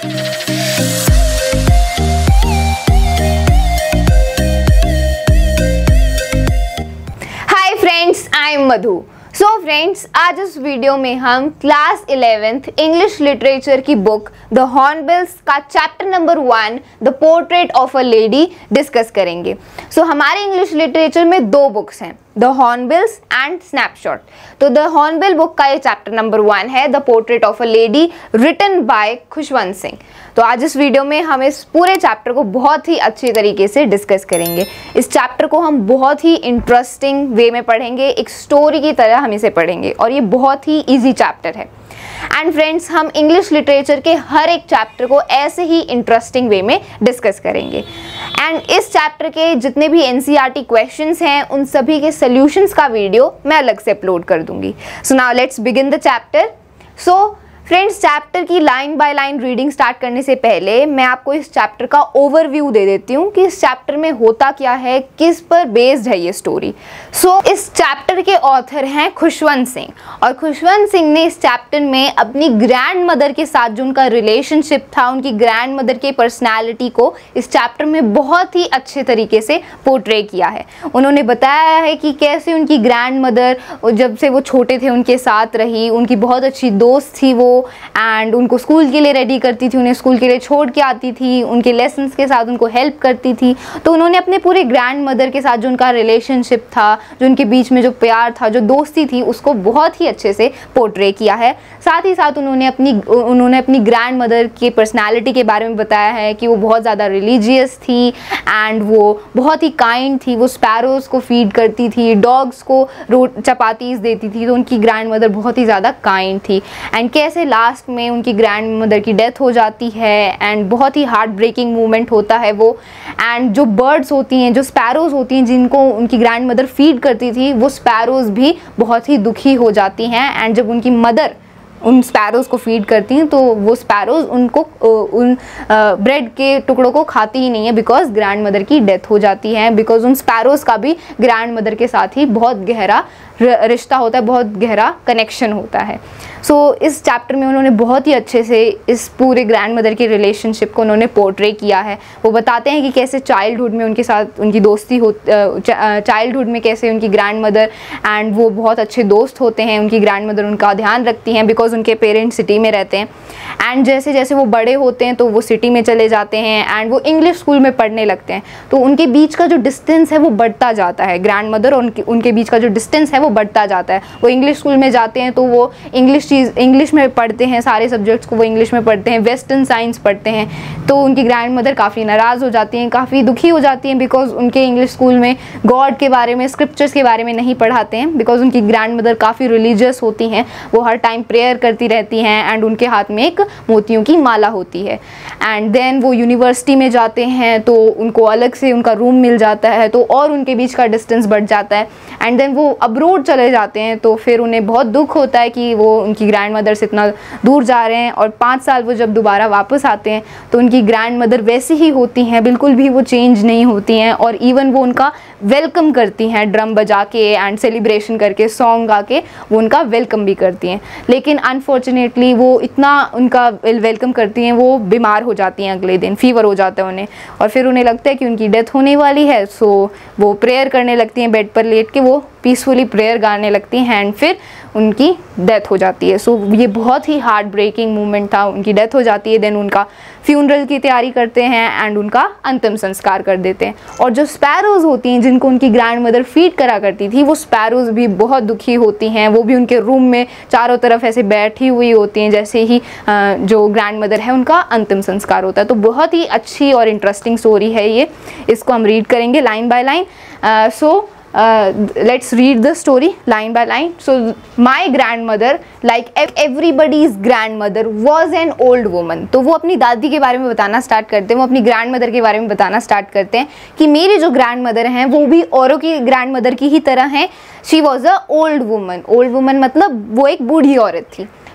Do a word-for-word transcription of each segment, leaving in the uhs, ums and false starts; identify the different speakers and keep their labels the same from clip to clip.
Speaker 1: Hi friends, I am Madhu. So friends, आज इस video में हम क्लास इलेवेंथ इंग्लिश लिटरेचर की बुक द हॉर्नबिल्स का chapter number one the portrait of a lady discuss करेंगे। So so, हमारे English literature में दो बुक्स हैं, द हॉर्नबिल्स एंड स्नैपशॉट। तो द हॉर्नबिल बुक का ये चैप्टर नंबर वन है, the portrait of a lady, written by Khushwant Singh. तो आज इस वीडियो में हम इस पूरे चैप्टर को बहुत ही अच्छी तरीके से डिस्कस करेंगे। इस चैप्टर को हम बहुत ही इंटरेस्टिंग वे में पढ़ेंगे, एक स्टोरी की तरह हम इसे पढ़ेंगे और ये बहुत ही ईजी चैप्टर है। एंड फ्रेंड्स, हम इंग्लिश लिटरेचर के हर एक चैप्टर को ऐसे ही इंटरेस्टिंग वे में डिस्कस करेंगे। एंड इस चैप्टर के जितने भी एनसीईआरटी क्वेश्चंस हैं उन सभी के सॉल्यूशंस का वीडियो मैं अलग से अपलोड कर दूंगी। So now let's begin the chapter. So friends, chapter की line by line reading start करने से पहले मैं आपको इस चैप्टर का ओवरव्यू दे देती हूँ कि इस चैप्टर में होता क्या है, किस पर बेस्ड है ये स्टोरी। सो so, इस चैप्टर के ऑथर हैं खुशवंत सिंह, और खुशवंत सिंह ने इस चैप्टर में अपनी ग्रैंड मदर के साथ जो उनका रिलेशनशिप था, उनकी ग्रैंड मदर के पर्सनैलिटी को इस चैप्टर में बहुत ही अच्छे तरीके से पोर्ट्रे किया है। उन्होंने बताया है कि कैसे उनकी ग्रैंड मदर जब से वो छोटे थे उनके साथ रही, उनकी बहुत अच्छी दोस्त थी वो, एंड उनको स्कूल के लिए रेडी करती थी, उन्हें स्कूल के लिए छोड़ के आती थी, उनके लेसन्स के साथ उनको हेल्प करती थी। तो उन्होंने अपने पूरे ग्रैंड मदर के साथ जो उनका रिलेशनशिप था, जो उनके बीच में जो प्यार था, जो दोस्ती थी, उसको बहुत ही अच्छे से पोर्ट्रे किया है। साथ ही साथ उन्होंने अपनी उन्होंने अपनी ग्रैंड मदर की पर्सनैलिटी के बारे में बताया है कि वो बहुत ज़्यादा रिलीजियस थी एंड वो बहुत ही काइंड थी। वो स्पैरोज़ को फीड करती थी, डॉग्स को रोट चपातीस देती थी। तो उनकी ग्रैंड मदर बहुत ही ज़्यादा काइंड थी। एंड कैसे लास्ट में उनकी ग्रैंड मदर की डेथ हो जाती है एंड बहुत ही हार्ट ब्रेकिंग मोमेंट होता है वो। एंड जो बर्ड्स होती हैं, जो स्पैरोज़ होती हैं जिनको उनकी ग्रैंड मदर फीड करती थी, वो स्पैरोज़ भी बहुत ही दुखी हो जाती हैं। एंड जब उनकी मदर उन स्पैरोज़ को फीड करती हैं तो वो स्पैरोज़ उनको उन ब्रेड के टुकड़ों को खाती ही नहीं है, बिकॉज ग्रैंड मदर की डेथ हो जाती है। बिकॉज उन स्पैरोज़ का भी ग्रैंड मदर के साथ ही बहुत गहरा रिश्ता होता है, बहुत गहरा कनेक्शन होता है। सो so, इस चैप्टर में उन्होंने बहुत ही अच्छे से इस पूरे ग्रैंड मदर के रिलेशनशिप को उन्होंने पोर्ट्रे किया है। वो बताते हैं कि कैसे चाइल्डहुड में उनके साथ उनकी दोस्ती हो, चाइल्डहुड में कैसे उनकी ग्रैंड मदर एंड वो बहुत अच्छे दोस्त होते हैं। उनकी ग्रैंड मदर उनका ध्यान रखती हैं बिकॉज उनके पेरेंट्स सिटी में रहते हैं। एंड जैसे जैसे वो बड़े होते हैं तो वो सिटी में चले जाते हैं एंड वो इंग्लिश स्कूल में पढ़ने लगते हैं। तो उनके बीच का जो डिस्टेंस है वो बढ़ता जाता है, ग्रैंड मदर और उनके उनके बीच का जो डिस्टेंस है वो बढ़ता जाता है। वो इंग्लिश स्कूल में जाते हैं तो वो इंग्लिश चीज़ इंग्लिश में पढ़ते हैं, सारे सब्जेक्ट्स को वो इंग्लिश में पढ़ते हैं, वेस्टर्न साइंस पढ़ते हैं। तो उनकी ग्रैंड मदर काफ़ी नाराज़ हो जाती हैं, काफ़ी दुखी हो जाती हैं बिकॉज उनके इंग्लिश स्कूल में गॉड के बारे में, स्क्रिप्चर्स के बारे में नहीं पढ़ाते हैं। बिकॉज उनकी ग्रैंड मदर काफ़ी रिलीजियस होती हैं, वो हर टाइम प्रेयर करती रहती हैं एंड उनके हाथ में एक मोतियों की माला होती है। एंड देन वो यूनिवर्सिटी में जाते हैं तो उनको अलग से उनका रूम मिल जाता है, तो और उनके बीच का डिस्टेंस बढ़ जाता है। एंड देन वो अब्रोड चले जाते हैं तो फिर उन्हें बहुत दुख होता है कि वो उनकी ग्रैंड मदर से इतना दूर जा रहे हैं। और पाँच साल वो जब दोबारा वापस आते हैं तो उनकी ग्रैंड मदर वैसी ही होती हैं, बिल्कुल भी वो चेंज नहीं होती हैं। और इवन वो उनका वेलकम करती हैं, ड्रम बजा के एंड सेलिब्रेशन करके, सॉन्ग गा के वो उनका वेलकम भी करती हैं। लेकिन अनफॉर्चुनेटली वो इतना उनका वेलकम करती हैं, वो बीमार हो जाती हैं, अगले दिन फीवर हो जाता है उन्हें। और फिर उन्हें लगता है कि उनकी डेथ होने वाली है। सो वो प्रेयर करने लगती हैं, बेड पर लेट के वो पीसफुली प्रेयर गाने लगती हैं एंड फिर उनकी डेथ हो जाती है। सो so, ये बहुत ही हार्ट ब्रेकिंग मोमेंट था। उनकी डेथ हो जाती है, देन उनका फ्यूनरल की तैयारी करते हैं एंड उनका अंतिम संस्कार कर देते हैं। और जो स्पैरोज़ होती हैं जिनको उनकी ग्रैंड मदर फीड करा करती थी, वो स्पैरोज़ भी बहुत दुखी होती हैं। वो भी उनके रूम में चारों तरफ ऐसे बैठी हुई होती हैं जैसे ही जो ग्रैंड मदर है उनका अंतिम संस्कार होता है। तो बहुत ही अच्छी और इंटरेस्टिंग स्टोरी है ये, इसको हम रीड करेंगे line by line. So Uh, let's read the story line by line. So my grandmother, like everybody's grandmother, was an old woman. तो वो अपनी दादी के बारे में बताना स्टार्ट करते हैं, वो अपनी ग्रैंड मदर के बारे में बताना स्टार्ट करते हैं कि मेरी जो ग्रैंड मदर हैं वो भी औरों की ग्रैंड मदर की ही तरह हैं। She was a old woman. Old woman मतलब वो एक बूढ़ी औरत थी।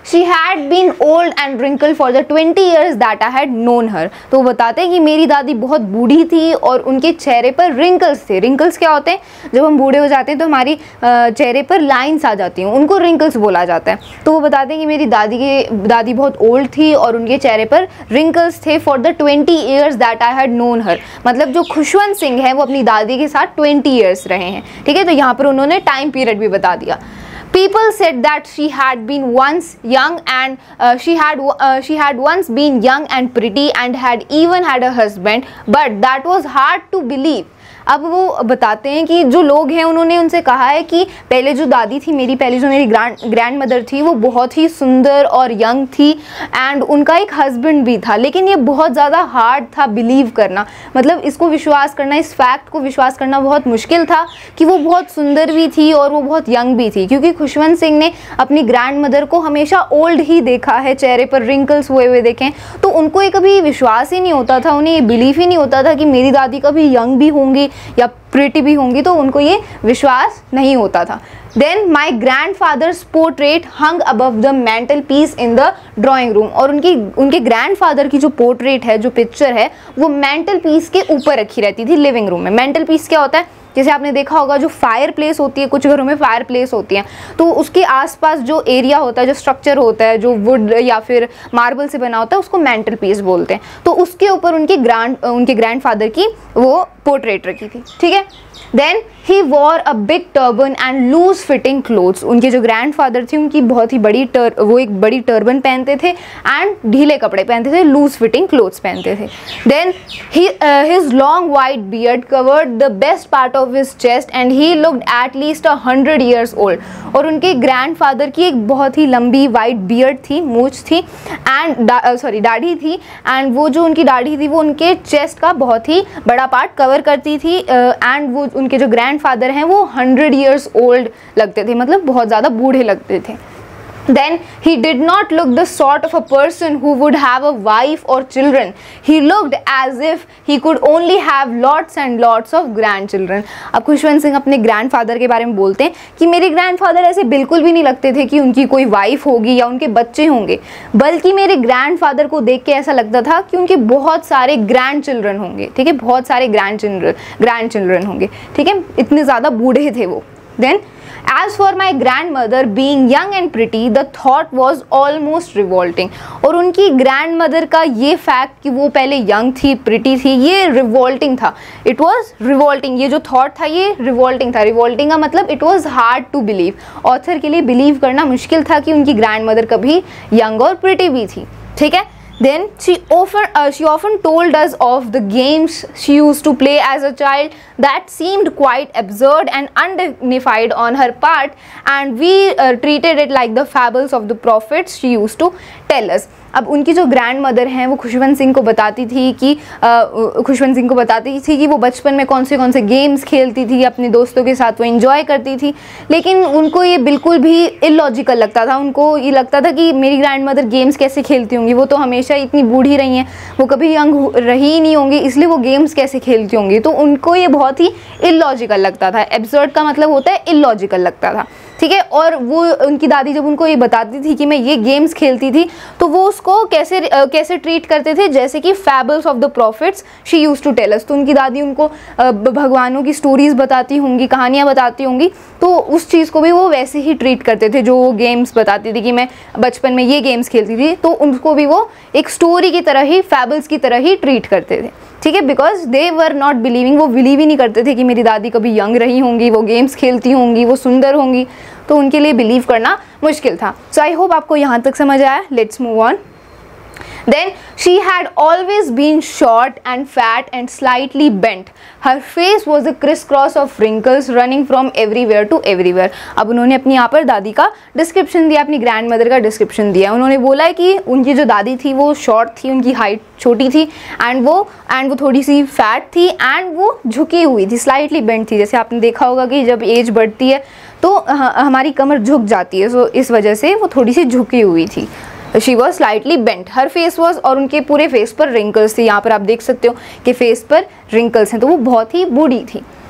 Speaker 1: She had been old and wrinkle for the twenty years that I had known her. तो वो बताते हैं कि मेरी दादी बहुत बूढ़ी थी और उनके चेहरे पर रिंकल्स थे। रिंकल्स क्या होते हैं? जब हम बूढ़े हो जाते हैं तो हमारी चेहरे पर लाइंस आ जाती हैं, उनको रिंकल्स बोला जाता है। तो वो बताते हैं कि मेरी दादी के दादी बहुत ओल्ड थी और उनके चेहरे पर रिंकल्स थे for the twenty years that I had known her. मतलब जो खुशवंत सिंह है वो अपनी दादी के साथ ट्वेंटी ईयर्स रहे हैं। ठीक है, तो यहाँ पर उन्होंने टाइम पीरियड भी बता दिया। People said that she had been once young and uh, she had uh, she had once been young and pretty and had even had a husband, but that was hard to believe. अब वो बताते हैं कि जो लोग हैं उन्होंने उनसे कहा है कि पहले जो दादी थी मेरी, पहले जो मेरी ग्रैंड ग्रैंड मदर थी वो बहुत ही सुंदर और यंग थी एंड उनका एक हस्बैंड भी था, लेकिन ये बहुत ज़्यादा हार्ड था बिलीव करना। मतलब इसको विश्वास करना, इस फैक्ट को विश्वास करना बहुत मुश्किल था कि वो बहुत सुंदर भी थी और वो बहुत यंग भी थी, क्योंकि खुशवंत सिंह ने अपनी ग्रैंड मदर को हमेशा ओल्ड ही देखा है, चेहरे पर रिंकल्स हुए हुए देखे, तो उनको ये कभी विश्वास ही नहीं होता था, उन्हें ये बिलीव ही नहीं होता था कि मेरी दादी कभी यंग भी होंगी या प्रिटी भी होंगी, तो उनको ये विश्वास नहीं होता था। Then my grandfather's portrait hung above the mantelpiece in the drawing room. और उनकी उनके ग्रैंड फादर की जो पोर्ट्रेट है, जो पिक्चर है, वो मेंटल पीस के ऊपर रखी रहती थी लिविंग रूम में। मेंटल पीस क्या होता है? जैसे आपने देखा होगा जो फायर प्लेस होती है, कुछ घरों में फायर प्लेस होती है, तो उसके आसपास जो एरिया होता है, जो स्ट्रक्चर होता है, जो वुड या फिर मार्बल से बना होता है, उसको मेंटल पीस बोलते हैं। तो उसके ऊपर उनके ग्रैंड उनके ग्रैंडफादर की वो पोर्ट्रेट रखी थी। ठीक है, then he wore a big turban and loose fitting clothes. उनके जो ग्रैंडफादर थे उनकी बहुत ही बड़ी टर वो एक बड़ी टर्बन पहनते थे एंड ढीले कपड़े पहनते थे, लूज फिटिंग क्लोथ्स पहनते थे। Then he his long white beard covered the best part of his chest and he looked at least a hundred years old. और उनके ग्रैंडफादर की एक बहुत ही लंबी वाइट बियर्ड थी, मूछ थी एंड सॉरी दाढ़ी थी, एंड वो जो उनकी दाढ़ी थी वो उनके चेस्ट का बहुत ही बड़ा पार्ट कवर करती थी एंड uh, वो उनके जो ग्रैंडफादर हैं वो हंड्रेड ईयर्स ओल्ड लगते थे, मतलब बहुत ज़्यादा बूढ़े लगते थे। Then he did not look the sort of a person who would have a wife or children. He looked as if he could only have lots and lots of grandchildren. अब खुशवंत सिंह अपने ग्रैंडफादर के बारे में बोलते हैं कि मेरे grandfather ऐसे बिल्कुल भी नहीं लगते थे कि उनकी कोई वाइफ होगी या उनके बच्चे होंगे, बल्कि मेरे ग्रैंडफादर को देख के ऐसा लगता था कि उनके बहुत सारे ग्रैंड चिल्ड्रन होंगे। ठीक है, बहुत सारे ग्रैंड चिल्ड्रन ग्रैंड चिल्ड्रन होंगे। ठीक है, इतने ज़्यादा बूढ़े थे वो। Then as for my grandmother being young and pretty, the thought was almost revolting. और उनकी grandmother का ये fact कि वो पहले young थी, pretty थी, ये revolting था। It was revolting, ये जो thought था ये revolting था। revolting का मतलब it was hard to believe, author के लिए believe करना मुश्किल था कि उनकी grandmother कभी young और pretty भी थी। ठीक है, then she often uh, she often told us of the games she used to play as a child that seemed quite absurd and undignified on her part, and we uh, treated it like the fables of the prophets she used to tell us. अब उनकी जो grand mother हैं वो खुशवंत सिंह को बताती थी कि खुशवंत सिंह को बताती थी कि वो बचपन में कौन से कौन से गेम्स खेलती थी, अपने दोस्तों के साथ वो एंजॉय करती थी, लेकिन उनको ये बिल्कुल भी इलॉजिकल लगता था। उनको ये लगता था कि मेरी ग्रैंड मदर गेम्स कैसे खेलती होंगी, वो तो हमेशा इतनी बूढ़ी रही हैं, वो कभी यंग रही ही नहीं होंगी, इसलिए वो गेम्स कैसे खेलती होंगी। तो उनको ये बहुत ही इलॉजिकल लगता था। एब्सर्ड का मतलब होता है इलॉजिकल लगता था। ठीक है, और वो उनकी दादी जब उनको ये बताती थी कि मैं ये गेम्स खेलती थी, तो वो उसको कैसे uh, कैसे ट्रीट करते थे, जैसे कि fables of the prophets she used to tell us. तो उनकी दादी उनको uh, भगवानों की स्टोरीज बताती होंगी, कहानियाँ बताती होंगी, तो उस चीज़ को भी वो वैसे ही ट्रीट करते थे। जो वो गेम्स बताती थी कि मैं बचपन में ये गेम्स खेलती थी, तो उनको भी वो एक स्टोरी की तरह ही, फैबल्स की तरह ही ट्रीट करते थे। ठीक है, because they were not believing, वो बिलीव ही नहीं करते थे कि मेरी दादी कभी यंग रही होंगी, वो गेम्स खेलती होंगी, वो सुंदर होंगी, तो उनके लिए बिलीव करना मुश्किल था। सो आई होप आपको यहाँ तक समझ आया। Let's move on. Then she had always been short and fat and slightly bent. Her face was a crisscross of wrinkles running from everywhere to everywhere. अब उन्होंने अपनी यहाँ पर दादी का डिस्क्रिप्शन दिया, अपनी ग्रैंड मदर का डिस्क्रिप्शन दिया। उन्होंने बोला है कि उनकी जो दादी थी वो शॉर्ट थी, उनकी हाइट छोटी थी, एंड वो एंड वो थोड़ी सी फैट थी, एंड वो झुकी हुई थी, स्लाइटली बेंट थी। जैसे आपने देखा होगा कि जब एज बढ़ती है तो हमारी कमर झुक जाती है, सो इस वजह से वो थोड़ी सी झुकी हुई थी। She was slightly bent, her face was, और उनके पूरे फेस पर रिंकल्स थे। यहाँ पर आप देख सकते हो कि फेस पर रिंकल्स हैं, तो वो बहुत ही बूढ़ी थी।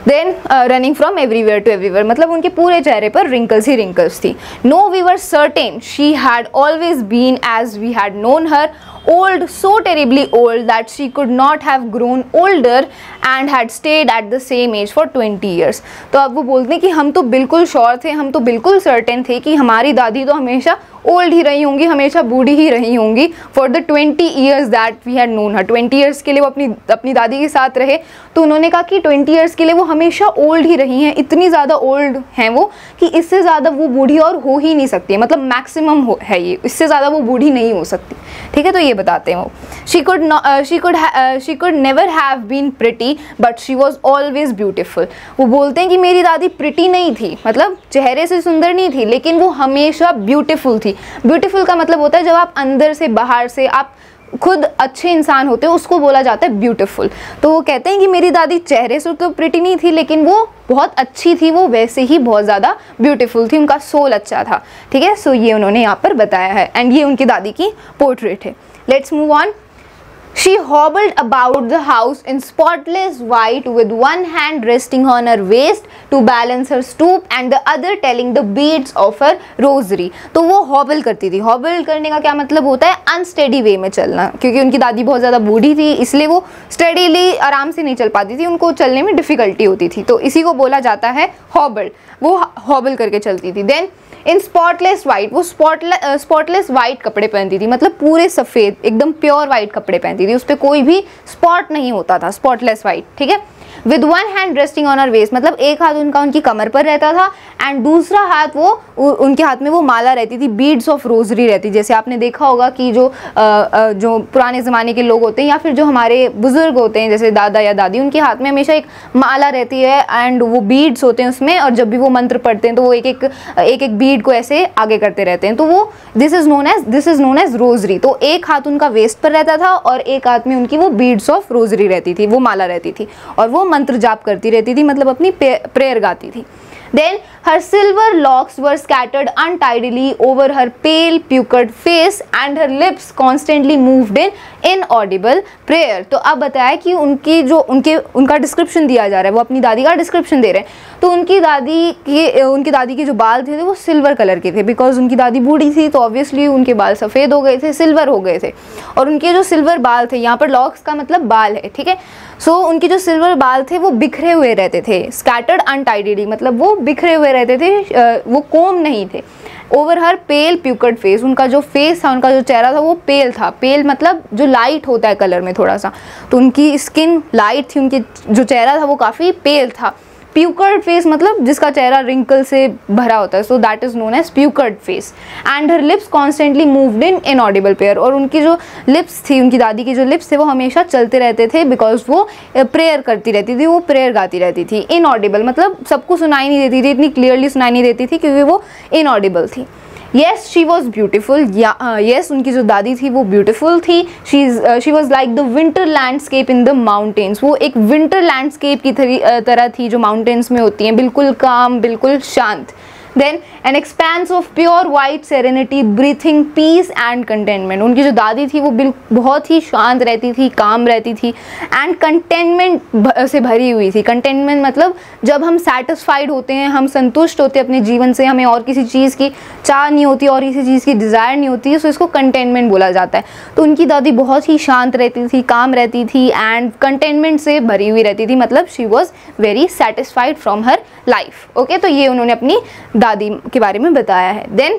Speaker 1: Then running from everywhere to everywhere, मतलब उनके पूरे चेहरे पर रिंकल्स ही रिंकल्स थी. No we were certain she had always been as we had known her, old, so terribly old that she could not have grown older and had stayed at the same age for twenty years. तो अब वो बोलते हैं कि हम तो बिल्कुल sure थे, हम तो बिल्कुल सर्टेन थे कि हमारी दादी तो हमेशा ओल्ड ही रही होंगी, हमेशा बूढ़ी ही रही होंगी for the twenty years that we had known her. Twenty years के लिए वो अपनी अपनी दादी के साथ रहे, तो उन्होंने कहा कि ट्वेंटी ईयर्स के लिए वो हमेशा ओल्ड ही रही हैं, इतनी ज़्यादा ओल्ड हैं वो कि इससे ज़्यादा वो बूढ़ी और हो ही नहीं सकती है, मतलब मैक्सिमम है ये, इससे ज़्यादा वो बूढ़ी नहीं हो सकती. ठीक है, तो ये बताते हैं वो. She could she could she could never have been pretty but she was always beautiful. वो बोलते हैं कि मेरी दादी प्रिटी नहीं थी, मतलब चेहरे से सुंदर नहीं थी, लेकिन वो हमेशा ब्यूटिफुल थी. ब्यूटीफुल का मतलब होता है जब आप अंदर से बाहर से आप खुद अच्छे इंसान होते हो, उसको बोला जाता है ब्यूटीफुल. तो वो कहते हैं कि मेरी दादी चेहरे से तो प्रिटी नहीं थी, लेकिन वो बहुत अच्छी थी, वो वैसे ही बहुत ज़्यादा ब्यूटीफुल थी, उनका सोल अच्छा था. ठीक है, सो ये उन्होंने यहाँ पर बताया है एंड ये उनकी दादी की पोर्ट्रेट है. Let's move on. She hobbled about the house in spotless white with one hand resting on her waist to balance her stoop and the other telling the beads of her rosary. तो वो हॉबल करती थी. हॉबल करने का क्या मतलब होता है? अनस्टेडी वे में चलना, क्योंकि उनकी दादी बहुत ज़्यादा बूढ़ी थी, इसलिए वो स्टेडीली आराम से नहीं चल पाती थी, उनको चलने में डिफ़िकल्टी होती थी, तो इसी को बोला जाता है हॉबल. वो हॉबल करके चलती थी. देन इन स्पॉटलेस वाइट, वो स्पॉटलेस स्पॉटलेस वाइट कपड़े पहनती थी, मतलब पूरे सफ़ेद एकदम प्योर वाइट कपड़े पहनती थी, उस पर कोई भी स्पॉट नहीं होता था. Spotless white. ठीक है. With one hand resting on her waist, मतलब एक हाथ उनका उनकी कमर पर रहता था एंड दूसरा हाथ वो उनके हाथ में वो माला रहती थी, बीड्स ऑफ रोजरी रहती. जैसे आपने देखा होगा कि जो आ, आ, जो पुराने ज़माने के लोग होते हैं या फिर जो हमारे बुजुर्ग होते हैं जैसे दादा या दादी, उनके हाथ में हमेशा एक माला रहती है एंड वो बीड्स होते हैं उसमें, और जब भी वो मंत्र पढ़ते हैं तो वो एक एक एक एक बीड को ऐसे आगे करते रहते हैं, तो वो this is known as this is known as rosary. तो एक हाथ उनका वेस्ट पर रहता था और एक हाथ में उनकी वो बीड्स ऑफ रोजरी रहती थी, वो माला रहती थी, और वो मंत्र जाप करती रहती थी, मतलब अपनी प्रेयर गाती थी. Then her silver locks were scattered untidily over her pale puckered face and her lips constantly moved in inaudible prayer. तो अब बताया कि उनकी जो उनके उनका डिस्क्रिप्शन दिया जा रहा है, वो अपनी दादी का डिस्क्रिप्शन दे रहे हैं. तो उनकी दादी के उनकी दादी के जो बाल थे वो सिल्वर कलर के थे, बिकॉज उनकी दादी बूढ़ी थी तो ऑब्वियसली उनके बाल सफ़ेद हो गए थे, सिल्वर हो गए थे. और उनके जो सिल्वर बाल थे, यहाँ पर लॉक्स का मतलब बाल है. ठीक है. सो so, उनके जो सिल्वर बाल थे वो बिखरे हुए रहते थे. स्कैटर्ड अनटाइडली, मतलब वो बिखरे हुए रहते थे, वो कोम नहीं थे. ओवर हर पेल प्यूकर्ड फेस, उनका जो फेस था, उनका जो चेहरा था वो पेल था. पेल मतलब जो लाइट होता है कलर में थोड़ा सा, तो उनकी स्किन लाइट थी, उनकी जो चेहरा था वो काफ़ी पेल था. प्यूकर्ड फेस मतलब जिसका चेहरा रिंकल से भरा होता है, so that is known as puckered face. And her lips constantly moved in inaudible prayer, और उनकी जो लिप्स थी, उनकी दादी की जो लिप्स थे वो हमेशा चलते रहते थे, बिकॉज वो प्रेयर करती रहती थी, वो प्रेयर गाती रहती थी. इनऑडिबल मतलब सबको सुनाई नहीं देती थी, इतनी क्लियरली सुनाई नहीं देती थी क्योंकि वो इनऑडिबल थी. Yes she was beautiful. Yes उनकी जो दादी थी वो ब्यूटिफुल थी. She she was like the winter landscape in the mountains. वो एक विंटर लैंडस्केप की तरह थी जो माउंटेन्स में होती हैं, बिल्कुल काम, बिल्कुल शांत. Then an expanse of pure white serenity breathing peace and contentment. उनकी जो दादी थी वो बिल्कुल बहुत ही शांत रहती थी, काम रहती थी एंड कंटेनमेंट से भरी हुई थी. कंटेनमेंट मतलब जब हम सेटिस्फाइड होते हैं, हम संतुष्ट होते हैं अपने जीवन से, हमें और किसी चीज़ की चाह नहीं होती और किसी चीज़ की डिज़ायर नहीं होती है, सो इसको कंटेनमेंट बोला जाता है. तो उनकी दादी बहुत ही शांत रहती थी, काम रहती थी एंड कंटेनमेंट से भरी हुई रहती थी, मतलब she was very satisfied from her life. Okay, तो ये उन्होंने अपनी दादी के बारे में बताया है. Then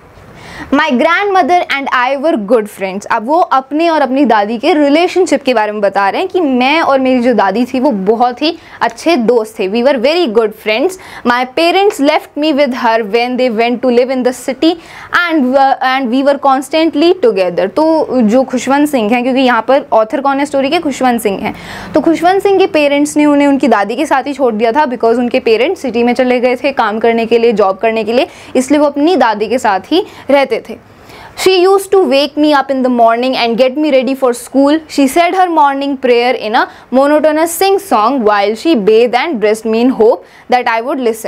Speaker 1: my grandmother and I were good friends. अब वो अपने और अपनी दादी के रिलेशनशिप के बारे में बता रहे हैं कि मैं और मेरी जो दादी थी वो बहुत ही अच्छे दोस्त थे. We were very good friends. My parents left me with her when they went to live in the city and and we were constantly together. तो जो खुशवंत सिंह हैं, क्योंकि यहाँ पर ऑथर कौन है स्टोरी के, खुशवंत सिंह हैं, तो खुशवंत सिंह के पेरेंट्स ने उन्हें उनकी दादी के साथ ही छोड़ दिया था, बिकॉज उनके पेरेंट्स सिटी में चले गए थे काम करने के लिए, जॉब करने के लिए, इसलिए वो अपनी दादी के साथ ही रहते थे. She used to wake me up in the morning and get me ready for school. She said her morning prayer in a monotonous sing song while she bathed and dressed me in hope that I would listen.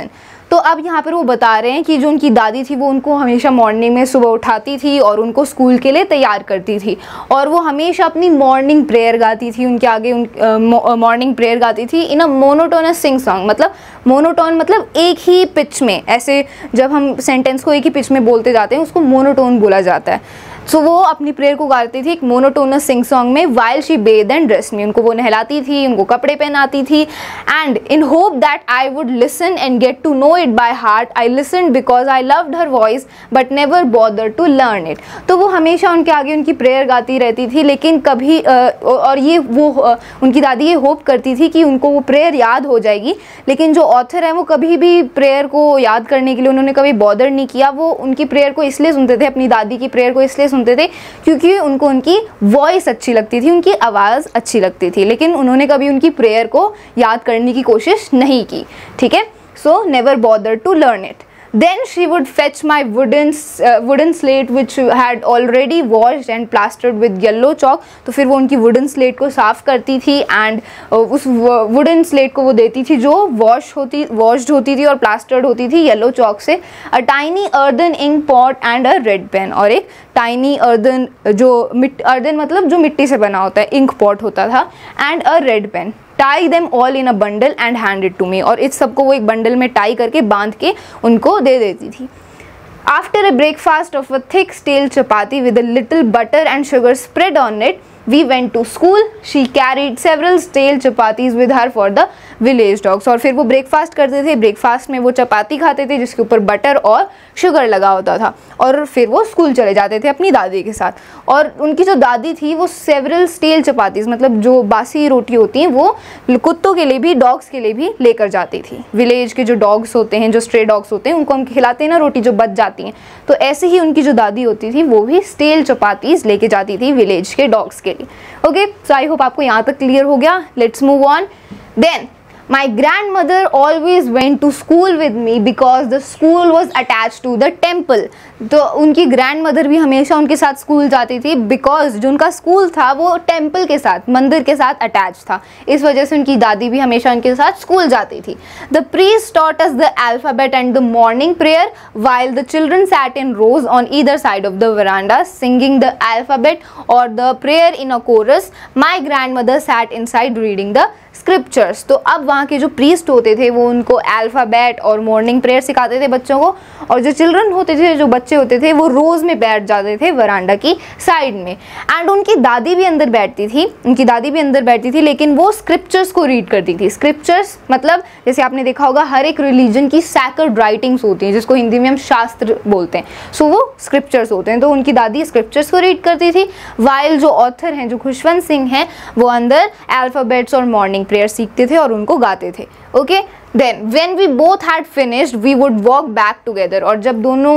Speaker 1: तो अब यहाँ पर वो बता रहे हैं कि जो उनकी दादी थी वो उनको हमेशा मॉर्निंग में सुबह उठाती थी और उनको स्कूल के लिए तैयार करती थी, और वो हमेशा अपनी मॉर्निंग प्रेयर गाती थी, उनके आगे उन मॉर्निंग प्रेयर गाती थी in a monotonous singsong. मतलब मोनोटोन मतलब एक ही पिच में, ऐसे जब हम सेंटेंस को एक ही पिच में बोलते जाते हैं उसको मोनोटोन बोला जाता है। सो so, वो अपनी प्रेयर को गाती थी एक मोनोटोनस सिंग सॉन्ग में, while she bathed and dressed me, उनको वो नहलाती थी, उनको कपड़े पहनाती थी। And in hope that I would listen and get to know it by heart, I listen because I loved her voice but never bother to learn it. तो वो हमेशा उनके आगे उनकी प्रेयर गाती रहती थी, लेकिन कभी और ये वो उनकी दादी ये होप करती थी कि उनको वो प्रेयर याद हो जाएगी, लेकिन जो ऑथर है वो कभी भी प्रेयर को याद करने के लिए उन्होंने कभी बॉदर नहीं किया। वो उनकी प्रेयर को इसलिए सुनते थे, अपनी दादी की प्रेयर को इसलिए सुनते थे क्योंकि उनको उनकी वॉइस अच्छी लगती थी, उनकी आवाज़ अच्छी लगती थी, लेकिन उन्होंने कभी उनकी प्रेयर को याद करने की कोशिश नहीं की। ठीक है, so never bother to learn it. Then she would fetch my wooden uh, wooden slate which had already washed and plastered with yellow chalk। तो फिर वो उनकी वुडन स्लेट को साफ़ करती थी एंड uh, उस वुडन स्लेट को वो देती थी जो वॉश होती वॉश्ड होती थी और प्लास्टर्ड होती थी येलो चॉक से। A tiny earthen ink pot and a red pen, और एक टाइनी अर्दन जो मिट अर्दन मतलब जो मिट्टी से बना होता है, इंक पॉट होता था, and a red pen. Tie them all in a bundle and hand it to me, और इस सबको वो एक बंडल में टाई करके बांध के उनको दे देती थी। After a breakfast of a thick stale chapati with a little butter and sugar spread on it we went to school। she carried several stale chapatis with her for the village dogs। और फिर वो breakfast करते थे, breakfast में वो चपाती खाते थे जिसके ऊपर बटर और शुगर लगा होता था, और फिर वो स्कूल चले जाते थे अपनी दादी के साथ। और उनकी जो दादी थी वो सेवरल स्टेल चपातीज मतलब जो बासी रोटी होती हैं वो कुत्तों के लिए भी, डॉग्स के लिए भी लेकर जाती थी। विलेज के जो डॉग्स होते हैं, जो स्ट्रे डॉग्स होते हैं, उनको हम खिलाते हैं ना रोटी जो बच जाती हैं, तो ऐसे ही उनकी जो दादी होती थी वो भी स्टेल चपातीज लेके जाती थी विलेज के डॉग्स के लिए। ओके, सो आई होप आपको यहाँ तक क्लियर हो गया। Let's move on. Then My grandmother always went to school with me because the school was attached to the temple। तो उनकी ग्रैंडमदर भी हमेशा उनके साथ स्कूल जाती थी बिकॉज जो उनका स्कूल था वो टेम्पल के साथ, मंदिर के साथ अटैच था, इस वजह से उनकी दादी भी हमेशा उनके साथ स्कूल जाती थी। द priest taught us the alphabet and the morning prayer while the children sat in rows on either side of the veranda singing the alphabet or the prayer in a chorus। My grandmother sat inside reading the scriptures. तो अब वहाँ के जो priest होते थे वो उनको alphabet और मॉर्निंग प्रेयर सिखाते थे बच्चों को, और जो चिल्ड्रन होते थे, जो बच्चे होते थे, वो रोज़ में बैठ जाते थे वरांडा की साइड में। एंड उनकी दादी भी अंदर बैठती थी उनकी दादी भी अंदर बैठती थी लेकिन वो स्क्रिप्चर्स को रीड करती थी। स्क्रिप्चर्स मतलब जैसे आपने देखा होगा हर एक रिलीजन की सैक्रेड राइटिंग्स होती हैं जिसको हिंदी में हम शास्त्र बोलते हैं, सो वो स्क्रिप्चर्स होते हैं। तो उनकी दादी स्क्रिप्चर्स को रीड करती थी, वाइल जो ऑथर हैं, जो खुशवंत सिंह हैं, वो अंदर अल्फ़ाबेट्स और मॉर्निंग प्रेयर सीखते थे और उनको गाते थे। Okay, then when we both had finished we would walk back together. और जब दोनों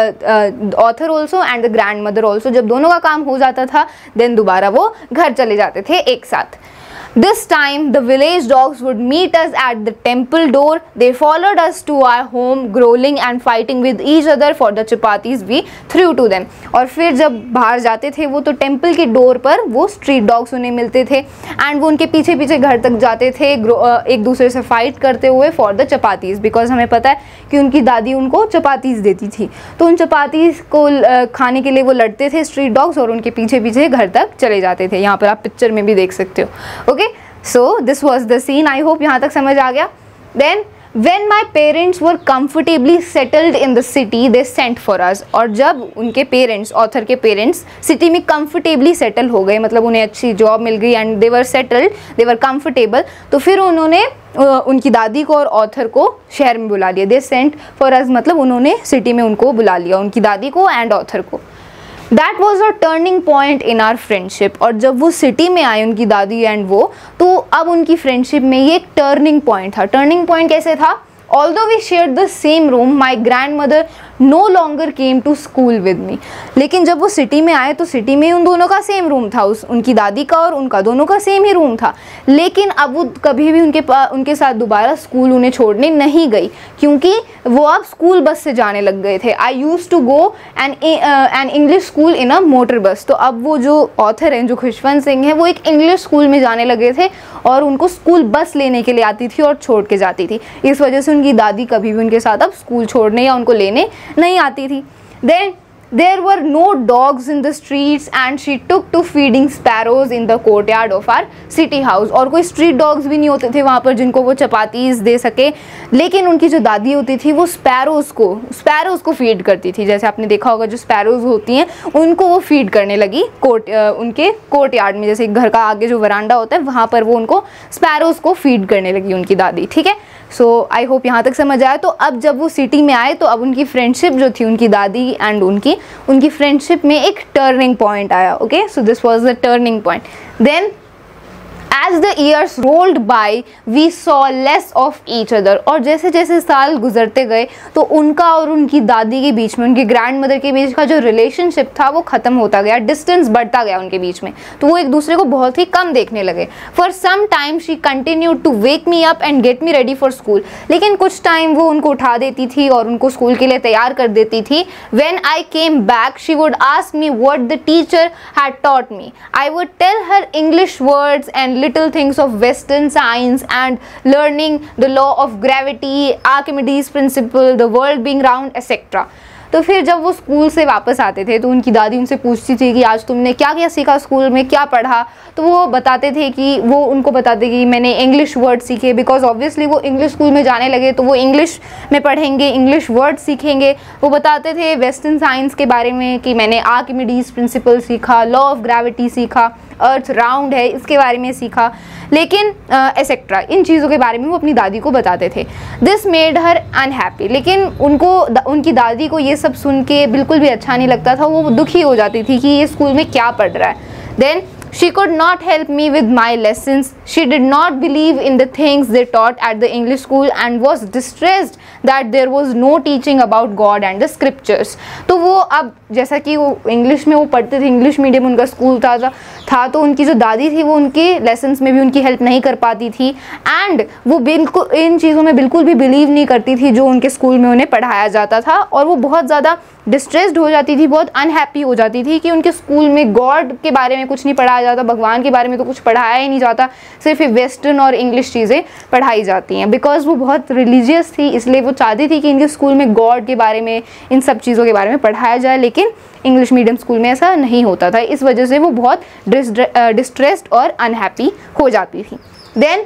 Speaker 1: author also and the grandmother also, जब दोनों का काम हो जाता था देन दोबारा वो घर चले जाते थे एक साथ। This time the village dogs would meet us at the temple door। They followed us to our home growling and fighting with each other for the chapatis we threw to them। और फिर जब बाहर जाते थे वो तो temple के door पर वो स्ट्रीट डॉग्स उन्हें मिलते थे एंड वो उनके पीछे पीछे घर तक जाते थे एक दूसरे से फाइट करते हुए फॉर द चपातीज, बिकॉज हमें पता है कि उनकी दादी उनको चपातीज देती थी, तो उन चपातीज को खाने के लिए वो लड़ते थे स्ट्रीट डॉग्स और उनके पीछे पीछे घर तक चले जाते थे। यहाँ पर आप पिक्चर में भी देख सकते हो। Okay, so this was the scene। I hope यहाँ तक समझ आ गया। Then when my parents were comfortably settled in the city they sent for us। और जब उनके पेरेंट्स, ऑथर के पेरेंट्स सिटी में comfortably settle हो गए, मतलब उन्हें अच्छी जॉब मिल गई and they were settled, they were comfortable, तो फिर उन्होंने उनकी दादी को और ऑथर को शहर में बुला लिया। they sent for us मतलब उन्होंने सिटी में उनको बुला लिया, उनकी दादी को एंड ऑथर को। That was a turning point in our friendship. और जब वो सिटी में आए उनकी दादी एंड वो, तो अब उनकी फ्रेंडशिप में ये एक टर्निंग पॉइंट था। टर्निंग पॉइंट कैसे था? Although we shared the same room, my grandmother no longer came to school with me. लेकिन जब वो सिटी में आए तो सिटी में उन दोनों का सेम रूम था, उस उनकी दादी का और उनका दोनों का सेम ही रूम था। लेकिन अब वो कभी भी उनके पास उनके साथ दोबारा स्कूल उन्हें छोड़ने नहीं गई, क्योंकि वो अब स्कूल बस से जाने लग गए थे। I use to go an an English school in a motor bus. तो अब वो जो ऑथर हैं, जो खुशवंत सिंह हैं, वो एक इंग्लिश स्कूल में जाने लगे थे और उनको स्कूल बस लेने के लिए आती थी और छोड़ के जाती थी। इस वजह से उनकी दादी कभी भी उनके साथ अब स्कूल छोड़ने या उनको लेने नहीं आती थी। Then there were no dogs in the streets and she took to feeding sparrows in the courtyard of our city house। और कोई स्ट्रीट डॉग्स भी नहीं होते थे वहाँ पर जिनको वो चपातीस दे सके, लेकिन उनकी जो दादी होती थी वो स्पैरोज को स्पैरोज को फीड करती थी। जैसे आपने देखा होगा जो स्पैरोज होती हैं उनको वो फीड करने लगी कोर्ट उनके कोर्ट यार्ड में, जैसे घर का आगे जो वरांडा होता है वहाँ पर वो उनको स्पैरोज को फीड करने लगी उनकी दादी। ठीक है, सो आई होप यहाँ तक समझ आया। तो अब जब वो सिटी में आए तो अब उनकी फ्रेंडशिप जो थी, उनकी दादी एंड उनकी उनकी फ्रेंडशिप में एक टर्निंग पॉइंट आया। Okay, so this was the turning point. Then As the years rolled by, we saw less of each other। और जैसे जैसे साल गुजरते गए तो उनका और उनकी दादी के बीच में, उनकी ग्रैंड मदर के बीच का जो रिलेशनशिप था वो ख़त्म होता गया, डिस्टेंस बढ़ता गया उनके बीच में। तो वो एक दूसरे को बहुत ही कम देखने लगे। For some time she continued to wake me up and get me ready for school. लेकिन कुछ टाइम वो उनको उठा देती थी और उनको स्कूल के लिए तैयार कर देती थी। When I came back, she would ask me what the teacher had taught me. I would tell her English words and little things of Western science and learning the law of gravity, Archimedes principle, the world being round, et cetera। तो फिर जब वो school से वापस आते थे तो उनकी दादी उनसे पूछती थी कि आज तुमने क्या क्या सीखा स्कूल में, क्या पढ़ा। तो वो बताते थे कि वो उनको बताते कि मैंने इंग्लिश वर्ड सीखे, बिकॉज ऑब्वियसली वो इंग्लिश स्कूल में जाने लगे तो वो इंग्लिश में पढ़ेंगे, इंग्लिश वर्ड सीखेंगे। वो बताते थे वेस्टर्न साइंस के बारे में कि मैंने आर्किमिडीज प्रिंसिपल सीखा, लॉ ऑफ ग्रेविटी सीखा, अर्थ राउंड है इसके बारे में सीखा, लेकिन एसेट्रा uh, इन चीज़ों के बारे में वो अपनी दादी को बताते थे। This made her unhappy. लेकिन उनको दा, उनकी दादी को ये सब सुन के बिल्कुल भी अच्छा नहीं लगता था। वो दुखी हो जाती थी कि ये स्कूल में क्या पढ़ रहा है। Then she could not help me with my lessons. She did not believe in the things they taught at the English school and was distressed that there was no teaching about God and the scriptures। तो वो अब जैसा कि वो English में वो पढ़ते थे, इंग्लिश मीडियम उनका स्कूल था था तो उनकी जो दादी थी वो उनके लेसन्स में भी उनकी हेल्प नहीं कर पाती थी एंड वो बिल्कुल इन चीज़ों में बिल्कुल भी बिलीव नहीं करती थी जो उनके स्कूल में उन्हें पढ़ाया जाता था। और वो बहुत ज़्यादा डिस्ट्रेस्ड हो जाती थी, बहुत अनहैप्पी हो जाती थी कि उनके स्कूल में गॉड के बारे में कुछ नहीं पढ़ाया जाता, भगवान के बारे में तो कुछ पढ़ाया ही नहीं जाता, सिर्फ वेस्टर्न और इंग्लिश चीज़ें पढ़ाई जाती हैं। बिकॉज वो बहुत रिलीजियस थी, इसलिए वो चाहती थी कि इनके स्कूल में गॉड के बारे में, इन सब चीज़ों के बारे में पढ़ाया जाए, लेकिन इंग्लिश मीडियम स्कूल में ऐसा नहीं होता था। इस वजह से वो बहुत डिस्ट्रेस्ड और अनहैप्पी हो जाती थी। Then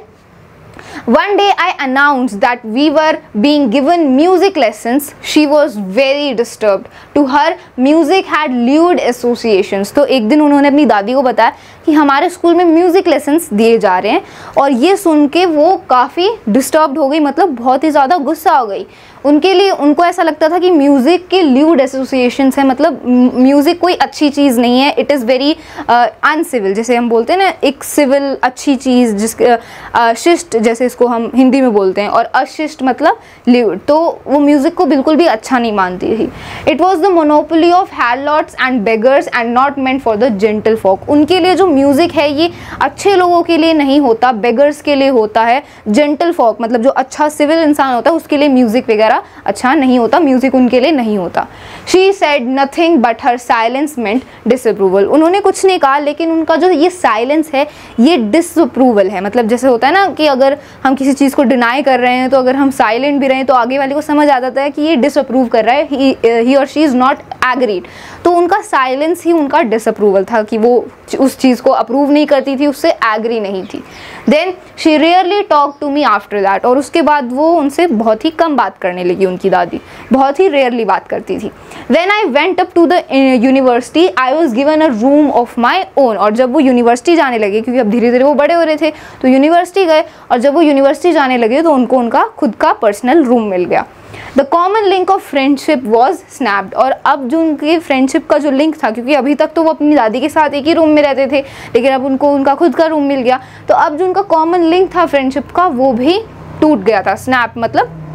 Speaker 1: one day I announced that we were being given music lessons. She was very disturbed. To her, music had lewd associations। तो एक दिन उन्होंने अपनी दादी को बताया कि हमारे स्कूल में म्यूज़िक लेसन्स दिए जा रहे हैं, और ये सुन के वो काफ़ी डिस्टर्ब्ड हो गई, मतलब बहुत ही ज़्यादा गुस्सा हो गई। उनके लिए उनको ऐसा लगता था कि म्यूज़िक के ल्यूड एसोसिएशंस हैं, मतलब म्यूज़िक कोई अच्छी चीज़ नहीं है, इट इज़ वेरी अनसिविल, जैसे हम बोलते हैं ना, एक सिविल अच्छी चीज़ जिसके uh, शिष्ट जैसे इसको हम हिंदी में बोलते हैं, और अशिष्ट मतलब ल्यूड। तो वो म्यूज़िक को बिल्कुल भी अच्छा नहीं मानती थी। It was the monopoly of harlots and beggars and not meant for the gentle folk. उनके लिए जो म्यूज़िक है ये अच्छे लोगों के लिए नहीं होता, बेगर्स के लिए होता है। जेंटल फॉक मतलब जो अच्छा सिविल इंसान होता है उसके लिए म्यूज़िक वगैरह अच्छा नहीं होता, म्यूजिक उनके लिए नहीं होता। She said nothing but her silence meant disapproval। उन्होंने कुछ नहीं कहा, लेकिन उनका जो ये साइलेंस है ये डिसअप्रूवल है। मतलब जैसे होता है ना कि अगर हम किसी चीज़ को डिनाई कर रहे हैं तो अगर हम साइलेंट भी रहें तो आगे वाले को समझ आ जाता है कि ये डिसअप्रूव कर रहा है, ही और शी इज़ नॉट एग्रीड। तो उनका साइलेंस ही उनका डिसअप्रूवल था कि वो उस चीज़ को अप्रूव नहीं करती थी, उससे एग्री नहीं थी। Then she rarely talk to me after that. और उसके बाद वो उनसे बहुत ही कम बात करने लगी, उनकी दादी बहुत ही रेयरली बात करती थी। When I went up to the university, I was given a room of my own। और जब वो यूनिवर्सिटी जाने लगे, क्योंकि अब धीरे धीरे वो बड़े हो रहे थे, तो यूनिवर्सिटी गए, और जब वो यूनिवर्सिटी जाने लगे तो उनको उनका खुद का पर्सनल रूम मिल गया। The common link of friendship was snapped. और अब जो उनकी फ्रेंडशिप का जो लिंक था, क्योंकि अभी तक तो वो अपनी दादी के साथ एक ही रूम में रहते थे, लेकिन अब उनको उनका खुद का रूम मिल गया, तो अब जो उनका कॉमन लिंक था फ्रेंडशिप का वो भी टूट गया था। स्नैप मतलब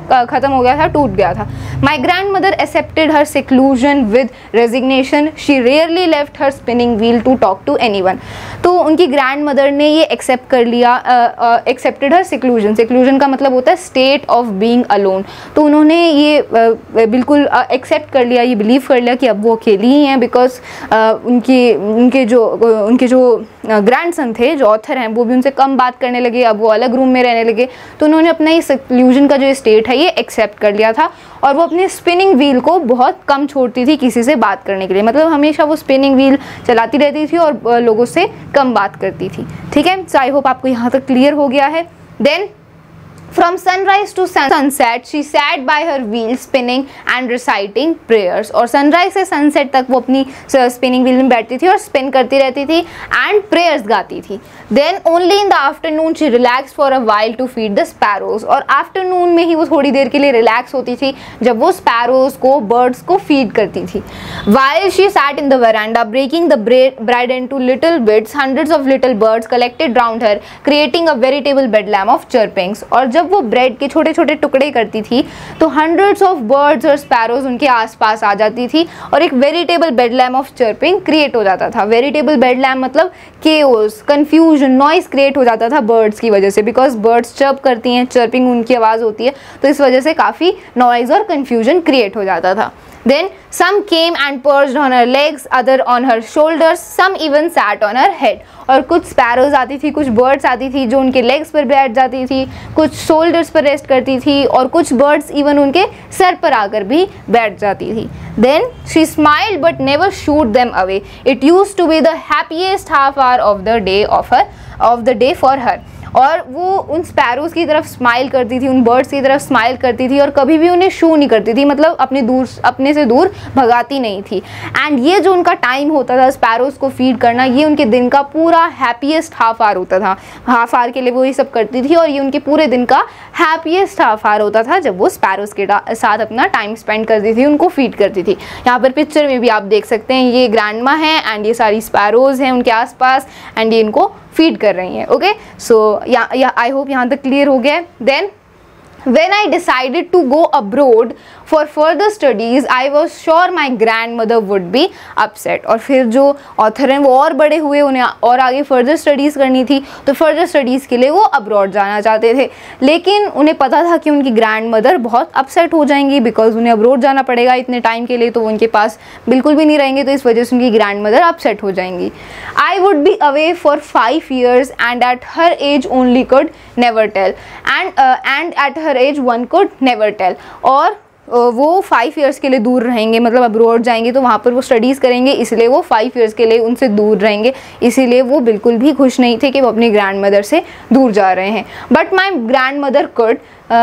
Speaker 1: ख़त्म हो गया था, टूट गया था। My grandmother accepted her seclusion with resignation, she rarely left her spinning wheel to talk to anyone. तो उनकी ग्रैंड मदर ने ये एक्सेप्ट कर लिया, एक्सेप्टेड हर सिक्लूजन, सिक्लूजन का मतलब होता है स्टेट ऑफ बीइंग अलोन। तो उन्होंने ये uh, बिल्कुल एक्सेप्ट uh, कर लिया, ये बिलीव कर लिया कि अब वो अकेली ही हैं, बिकॉज uh, उनकी उनके जो uh, उनके जो ग्रैंड सन थे, जो ऑथर हैं, वो भी उनसे कम बात करने लगे, अब वो अलग रूम में रहने लगे। तो उन्होंने अपना ये सिक्लूजन का जो स्टेट है ये एक्सेप्ट कर लिया था, और वो अपने स्पिनिंग व्हील को बहुत कम छोड़ती थी किसी से बात करने के लिए, मतलब हमेशा वो स्पिनिंग व्हील चलाती रहती थी और लोगों से कम बात करती थी। ठीक है, सो आई होप आपको यहाँ तक क्लियर हो गया है। Then From sunrise to sunset, she sat by her wheel spinning and reciting prayers. और sunrise से sunset तक वो अपनी spinning wheel में बैठती थी और spin करती रहती थी and prayers गाती थी। Then only in the afternoon she relaxed for a while to feed the sparrows. और afternoon में ही वो थोड़ी देर के लिए relax होती थी जब वो sparrows को, birds को feed करती थी। While she sat in the veranda breaking the bread into little bits, hundreds of little birds collected round her, creating a veritable bedlam of chirpings. और जब वो ब्रेड के छोटे छोटे टुकड़े करती थी तो हंड्रेड्स ऑफ बर्ड्स और स्पैरोज उनके आसपास आ जाती थी और एक veritable bedlam of chirping create हो जाता था। वेरिटेबल बेडलैम मतलब केओस, कंफ्यूजन, नॉइस क्रिएट हो जाता था बर्ड्स की वजह से, बिकॉज बर्ड्स चर्प करती हैं, चर्पिंग उनकी आवाज़ होती है, तो इस वजह से काफ़ी नॉइस और कंफ्यूजन क्रिएट हो जाता था। Then some came and perched on her legs, other on her shoulders, some even sat on her head. और कुछ स्पैरोज आती थी, कुछ बर्ड्स आती थी जो उनके लेग्स पर बैठ जाती थी, कुछ शोल्डर्स पर रेस्ट करती थी, और कुछ बर्ड्स इवन उनके सर पर आकर भी बैठ जाती थी। Then she smiled but never shooed them away. It used to be the happiest half hour of the day of her of the day for her. और वो उन स्पैरोज़ की तरफ स्माइल करती थी, उन बर्ड्स की तरफ स्माइल करती थी और कभी भी उन्हें शू नहीं करती थी, मतलब अपने दूर अपने से दूर भगाती नहीं थी। एंड ये जो उनका टाइम होता था स्पैरोज़ को फीड करना, ये उनके दिन का पूरा हैप्पीएस्ट हाफ आवर होता था। हाफ आवर के लिए वो ये सब करती थी और ये उनके पूरे दिन का हैप्पीएस्ट हाफ आवर होता था जब वो स्पैरोज़ के साथ अपना टाइम स्पेंड करती थी, उनको फीड करती थी। यहाँ पर पिक्चर में भी आप देख सकते हैं, ये ग्रैंड माँ हैं एंड ये सारी स्पैरोज़ हैं उनके आसपास एंड ये इनको फीड कर रही हैं। ओके, सो या आई होप यहाँ तक क्लियर हो गया है। Then when I decided to go abroad for further studies, I was sure my grandmother would be upset. और फिर जो ऑथर हैं वो और बड़े हुए, उन्हें और आगे फर्दर स्टडीज़ करनी थी, तो फर्दर स्टडीज़ के लिए वो अब्रॉड जाना चाहते थे, लेकिन उन्हें पता था कि उनकी ग्रैंड मदर बहुत अपसेट हो जाएंगी, बिकॉज उन्हें अब्रॉड जाना पड़ेगा इतने टाइम के लिए, तो वो उनके पास बिल्कुल भी नहीं रहेंगे, तो इस वजह से उनकी ग्रैंड मदर अपसेट हो जाएंगी। I would be away for five years and at her age only could never tell and uh, and at her age one could never tell. और वो फाइव ईयर्स के लिए दूर रहेंगे, मतलब अब्रॉड जाएंगे तो वहाँ पर वो स्टडीज़ करेंगे, इसलिए वो फाइव ईयर्स के लिए उनसे दूर रहेंगे, इसीलिए वो बिल्कुल भी खुश नहीं थे कि वो अपनी ग्रैंड मदर से दूर जा रहे हैं। But my grandmother could,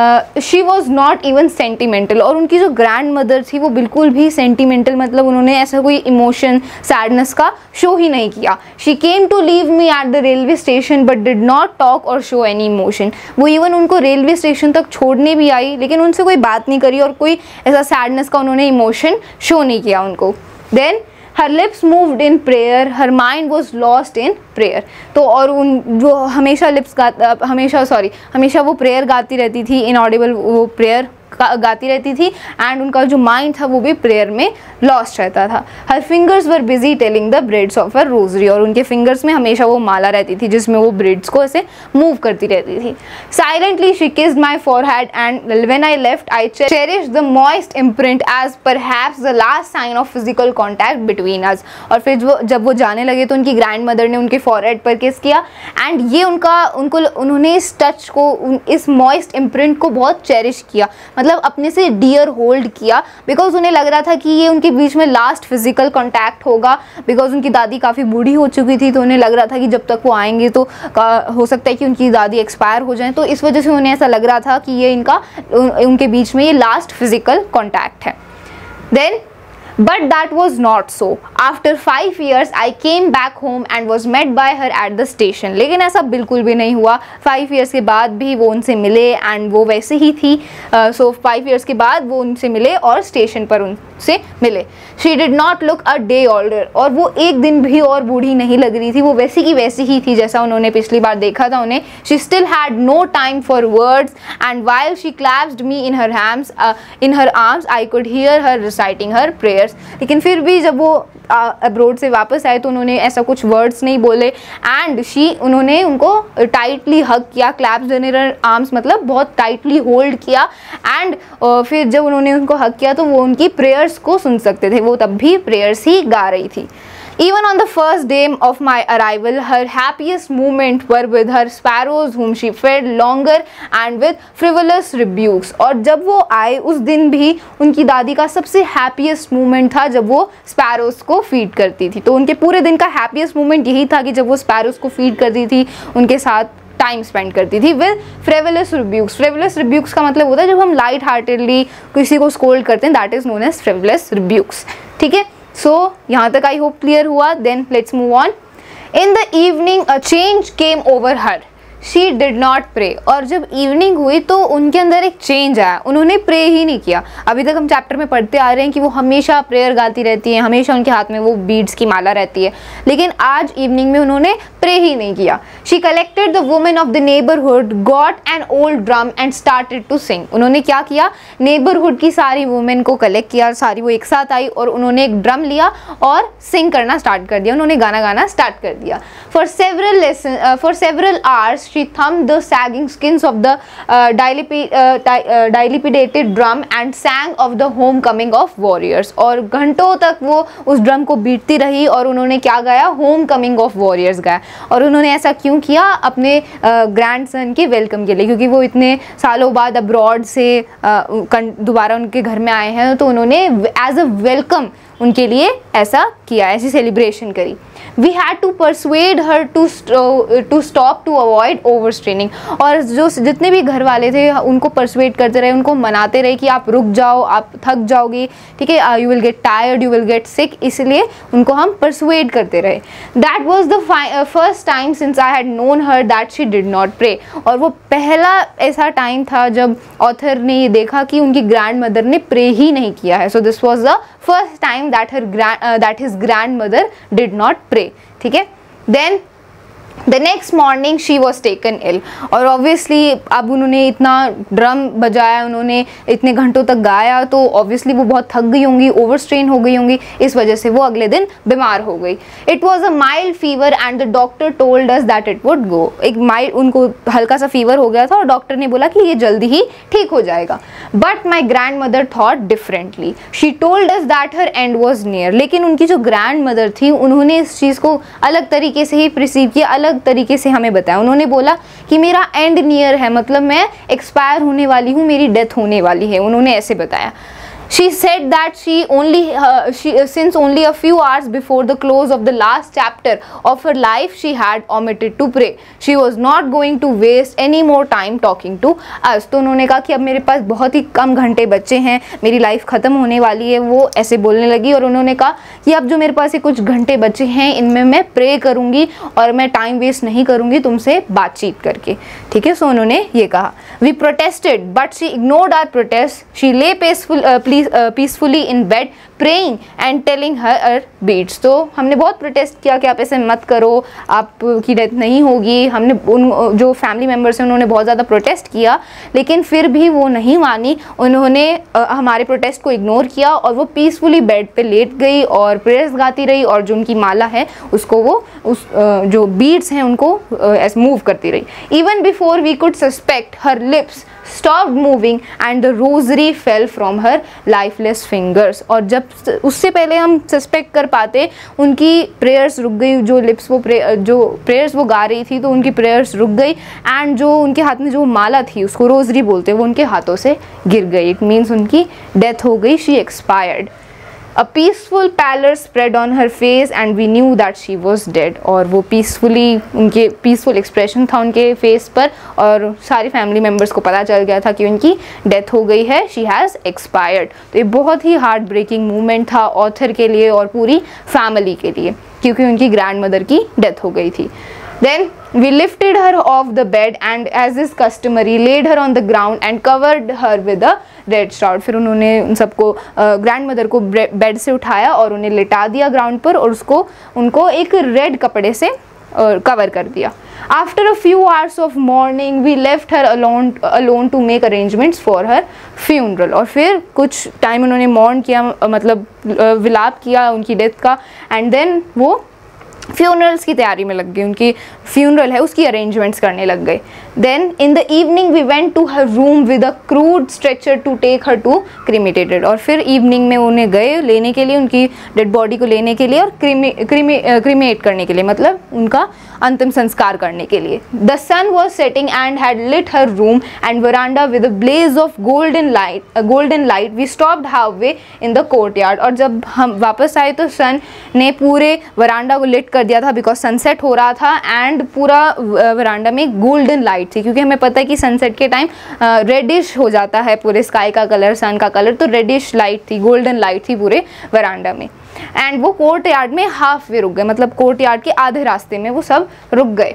Speaker 1: she was not even sentimental. और उनकी जो ग्रैंड मदर थी वो बिल्कुल भी सेंटिमेंटल, मतलब उन्होंने ऐसा कोई इमोशन, सैडनेस का शो ही नहीं किया। She came to leave me at the railway station but did not talk और शो एनी इमोशन। वो इवन उनको रेलवे स्टेशन तक छोड़ने भी आई, लेकिन उनसे कोई बात नहीं करी और कोई ऐसा सैडनेस का उन्होंने इमोशन शो नहीं किया उनको। Then her lips moved in prayer, her mind was lost in prayer। तो और उन जो हमेशा लिप्स गा हमेशा सॉरी हमेशा वो प्रेयर गाती रहती थी, इनऑडिबल वो प्रेयर गाती रहती थी एंड उनका जो माइंड था वो भी प्रेयर में लॉस्ट रहता था। Her fingers were busy telling the breads of her rosary. और उनके फिंगर्स में हमेशा वो माला रहती थी जिसमें वो ब्रेड्स को ऐसे मूव करती रहती थी। Silently she kissed my forehead and when I left I cherish the moist imprint as perhaps the last sign of physical contact between us. और फिर जो जब वो जाने लगे तो उनकी ग्रैंड मदर ने उनके फॉरहेड पर किस किया एंड ये उनका उनको उन्होंने इस टच को, इस मॉइस्ट इम्प्रिंट को बहुत चेरिश किया, मतलब अपने से डियर होल्ड किया, बिकॉज उन्हें लग रहा था कि ये उनके बीच में लास्ट फिजिकल कांटेक्ट होगा, बिकॉज उनकी दादी काफ़ी बूढ़ी हो चुकी थी, तो उन्हें लग रहा था कि जब तक वो आएंगे तो हो सकता है कि उनकी दादी एक्सपायर हो जाए, तो इस वजह से उन्हें ऐसा लग रहा था कि ये इनका उन, उनके बीच में ये लास्ट फिजिकल कांटेक्ट है। Then But that was not so. After five years, I came back home and was met by her at the station. लेकिन ऐसा बिल्कुल भी नहीं हुआ। फाइव ईयर्स के बाद भी वो उनसे मिले एंड वो वैसे ही थी। सो फाइव ईयर्स के बाद वो उनसे मिले और स्टेशन पर उन से मिले। She did not look a day older, और वो एक दिन भी और बूढ़ी नहीं लग रही थी, वो वैसी की वैसी ही थी जैसा उन्होंने पिछली बार देखा था उन्हें। She still had no time for words and while she clasped me in her hams in her arms I could hear her reciting her prayers. लेकिन फिर भी जब वो अब्रोड uh, से वापस आए तो उन्होंने ऐसा कुछ वर्ड्स नहीं बोले, एंड शी उन्होंने उनको टाइटली हग किया, क्लैप्स इन हर आर्म्स मतलब बहुत टाइटली होल्ड किया, एंड uh, फिर जब उन्होंने उनको हग किया तो वो उनकी प्रेयर्स को सुन सकते थे, वो तब भी प्रेयर्स ही गा रही थी। Even on the first day of my arrival, her happiest moments were with her sparrows whom she fed longer and with frivolous rebukes। और जब वो आए उस दिन भी उनकी दादी का सबसे हैप्पीएस्ट मोमेंट था जब वो स्पैरोज को फीड करती थी। तो उनके पूरे दिन का हैप्पीएस्ट मोमेंट यही था कि जब वो स्पैरोज को फीड करती थी, उनके साथ टाइम स्पेंड करती थी विद फ्रेवलस रिब्यूक्स। फ्रेवलस रिब्यूक्स का मतलब होता है जब हम लाइट हार्टेडली किसी को स्कोल्ड करते हैं, that is known as frivolous rebukes. ठीक है, सो so, यहाँ तक आई होप क्लियर हुआ। Then let's move on. In the evening a change came over her, she did not pray. और जब इवनिंग हुई तो उनके अंदर एक चेंज आया, उन्होंने प्रे ही नहीं किया। अभी तक हम चैप्टर में पढ़ते आ रहे हैं कि वो हमेशा प्रेयर गाती रहती है, हमेशा उनके हाथ में वो बीड्स की माला रहती है, लेकिन आज इवनिंग में उन्होंने प्रे ही नहीं किया। She collected the women of the neighbourhood, got an old drum and started to sing. उन्होंने क्या किया, नेबरहुड की सारी वुमेन को कलेक्ट किया, सारी वो एक साथ आई और उन्होंने एक ड्रम लिया और सिंग करना स्टार्ट कर दिया, उन्होंने गाना गाना स्टार्ट कर दिया। For several lesson for several hours she thumbed the sagging skins of the uh, dilip- uh, uh, dilapidated drum and sang of the homecoming of warriors। और घंटों तक वो उस ड्रम को बीटती रही और उन्होंने क्या गाया, homecoming of warriors गाया। और उन्होंने ऐसा क्यों किया, अपने ग्रैंडसन के वेलकम के लिए, क्योंकि वो इतने सालों बाद अब्रॉड से दोबारा उनके घर में आए हैं, तो उन्होंने एज अ वेलकम उनके लिए ऐसा किया, ऐसी सेलिब्रेशन करी। We had to persuade her to to stop to avoid over straining. और जो जितने भी घर वाले थे उनको परसुएड करते रहे, उनको मनाते रहे कि आप रुक जाओ, आप थक जाओगी, ठीक है, you will get tired, you will get sick, इसलिए उनको हम परसुएड करते रहे। That was the first time since I had known her that she did not pray. और वो पहला ऐसा टाइम था जब ऑथर ने ये देखा कि उनकी ग्रैंड मदर ने प्रे ही नहीं किया है। So this was the first time that her grand that his grandmother did not pray. ठीक है, then the next morning she was taken ill. और ऑब्वियसली अब उन्होंने इतना ड्रम बजाया, उन्होंने इतने घंटों तक गाया, तो ऑब्वियसली वो बहुत थक गई होंगी, ओवर स्ट्रेन हो गई होंगी, इस वजह से वो अगले दिन बीमार हो गई। It was a mild fever and the doctor told us that it would go. एक माइल्ड, उनको हल्का सा फीवर हो गया था और डॉक्टर ने बोला कि ये जल्दी ही ठीक हो जाएगा। But my grandmother thought differently, she told us that her end was near. लेकिन उनकी जो ग्रैंड मदर थी उन्होंने इस चीज़ को अलग तरीके से ही प्रिसीव किया, अलग तरीके से हमें बताया। उन्होंने बोला कि मेरा एंड नियर है, मतलब मैं एक्सपायर होने वाली हूँ, मेरी डेथ होने वाली है, उन्होंने ऐसे बताया। She said that she only uh, she uh, since only a few hours before the close of the last chapter of her life she had omitted to pray. She was not going to waste any more time talking to us। तो उन्होंने कहा कि अब मेरे पास बहुत ही कम घंटे बचे हैं, मेरी लाइफ ख़त्म होने वाली है, वो ऐसे बोलने लगी। और उन्होंने कहा कि अब जो मेरे पास ये कुछ घंटे बचे हैं इनमें मैं प्रे करूँगी और मैं टाइम वेस्ट नहीं करूँगी तुमसे बातचीत करके। ठीक है, सो उन्होंने ये कहा। We protested but she ignored our protests. She lay peaceful uh, please Uh, peacefully in bed praying and telling her her beads। तो हमने बहुत प्रोटेस्ट किया कि आप ऐसे मत करो, आपकी डेथ नहीं होगी। हमने उन जो फैमिली मेम्बर्स हैं उन्होंने बहुत ज़्यादा प्रोटेस्ट किया, लेकिन फिर भी वो नहीं मानी, उन्होंने uh, हमारे प्रोटेस्ट को इग्नोर किया और वो पीसफुली बेड पे लेट गई और प्रेयर्स गाती रही और जो उनकी माला है उसको वो उस uh, जो बीड्स हैं उनको ऐसे uh, मूव करती रही। Even before we could suspect her lips stopped moving and the rosary fell from her lifeless fingers। और जब उससे पहले हम सस्पेक्ट कर पाते उनकी प्रेयर्स रुक गई, जो लिप्स वो प्रे जो प्रेयर्स वो गा रही थी तो उनकी प्रेयर्स रुक गई, एंड जो उनके हाथ में जो माला थी उसको रोजरी बोलते वो उनके हाथों से गिर गई। इट मीन्स उनकी डेथ हो गई, she expired. A peaceful pallor spread on her face and we knew that she was dead। और वो पीसफुली, उनके पीसफुल एक्सप्रेशन था उनके फेस पर और सारी फैमिली मेम्बर्स को पता चल गया था कि उनकी डेथ हो गई है, शी हैज़ एक्सपायर्ड। तो ये बहुत ही हार्ट ब्रेकिंग मूवमेंट था ऑथर के लिए और पूरी फैमिली के लिए, क्योंकि उनकी ग्रैंड मदर की डेथ हो गई थी। Then we lifted her off the bed and as is customary laid her on the ground and covered her with a red shroud. फिर उन्होंने उन सबको ग्रैंड मदर को बेड से उठाया और उन्हें लिटा दिया ग्राउंड पर और उसको उनको एक रेड कपड़े से कवर कर दिया. After a few hours of mourning we left her alone alone to make arrangements for her funeral. और फिर कुछ टाइम उन्होंने मॉर्न किया, मतलब विलाप किया उनकी डेथ का, एंड देन वो फ्यूनरल्स की तैयारी में लग गई. उनकी फ्यूनरल है उसकी अरेंजमेंट्स करने लग गए. Then in the evening we went to her room with a crude stretcher to take her to cremated. और फिर इवनिंग में उन्हें गए लेने के लिए, उनकी डेड बॉडी को लेने के लिए और क्रीमे क्रीमे क्रीमेट करने के लिए, मतलब उनका अंतिम संस्कार करने के लिए. The sun was setting and had lit her room and veranda with a blaze of golden light golden light we stopped halfway in the courtyard. और जब हम वापस आए तो सन ने पूरे वरांडा को लिट कर दिया था बिकॉज सनसेट हो रहा था एंड पूरा वरांडा में गोल्डन लाइट थी, क्योंकि हमें पता है कि सनसेट के टाइम रेडिश हो जाता है पूरे स्काई का कलर, सन का कलर, तो रेडिश लाइट थी, गोल्डन लाइट थी पूरे वरांडा में. एंड वो कोर्ट यार्ड में हाफ वे रुक गए, मतलब कोर्ट यार्ड के आधे रास्ते में वो सब रुक गए.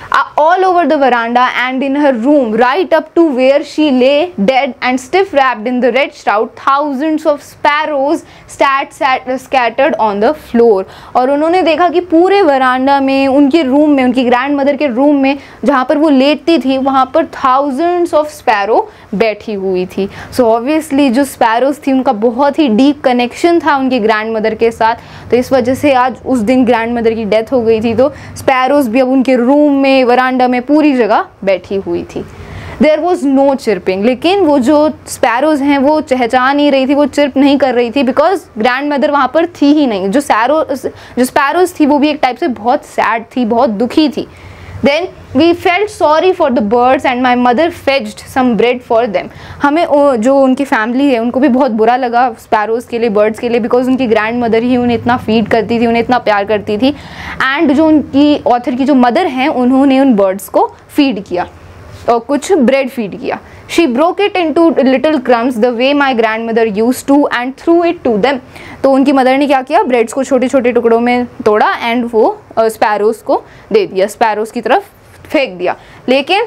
Speaker 1: All over the veranda and in her room, right up to where she lay dead and stiff wrapped in the red shroud, thousands of sparrows sat, sat scattered on the floor. और उन्होंने देखा कि पूरे veranda में, उनके room में, उनकी grand mother के रूम में जहाँ पर वो लेटती थी वहाँ पर thousands of sparrow बैठी हुई थी. सो so ऑब्वियसली जो स्पैरोज थी उनका बहुत ही डीप कनेक्शन था उनकी ग्रैंड मदर के साथ, तो इस वजह से आज उस दिन ग्रैंड मदर की डेथ हो गई थी तो स्पैरोज भी अब उनके रूम में, वरांडा में, पूरी जगह बैठी हुई थी. देयर वॉज नो चिर्पिंग, लेकिन वो जो स्पैरोज हैं वो चहचहा नहीं रही थी, वो चिर्प नहीं कर रही थी बिकॉज ग्रैंड मदर वहाँ पर थी ही नहीं. जो सैरो जो स्पैरोज थी वो भी एक टाइप से बहुत सैड थी, बहुत दुखी थी. Then we felt sorry for the birds and my mother fetched some bread for them. हमें जो उनकी फैमिली है उनको भी बहुत बुरा लगा स्पैरोज के लिए, बर्ड्स के लिए, बिकॉज उनकी ग्रैंड मदर ही उन्हें इतना फीड करती थी, उन्हें इतना प्यार करती थी. एंड जो उनकी ऑथर की जो मदर हैं उन्होंने उन बर्ड्स को फीड किया और कुछ ब्रेड फीड किया. She broke it into little crumbs the way my grandmother used to and threw it to them. तो उनकी मदर ने क्या किया, ब्रेड्स को छोटे छोटे टुकड़ों में तोड़ा एंड वो स्पैरोज को दे दिया, स्पैरोज की तरफ फेंक दिया. लेकिन